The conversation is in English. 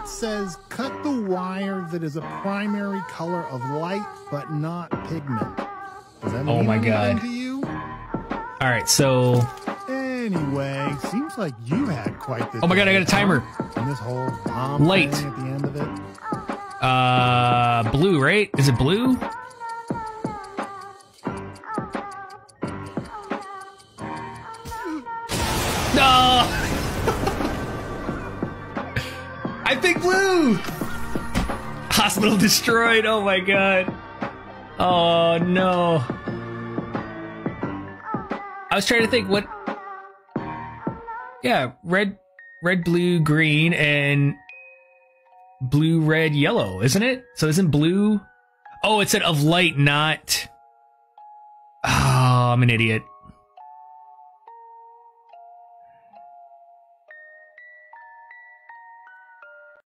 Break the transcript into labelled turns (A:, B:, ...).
A: It says cut the wire that is a primary color of light but not pigment. Does that mean anything to you?
B: All right, so
A: anyway, seems like you had quite the
B: oh my god, I got a timer.
A: And this whole bomb
B: light
A: thing at the end of it.
B: Blue, right? Is it blue? No! I picked blue! Hospital destroyed, oh my god. Oh no. I was trying to think what... Yeah, red, blue, green, and blue, red, yellow, isn't it? So isn't blue... Oh, it said of light, not... Oh, I'm an idiot.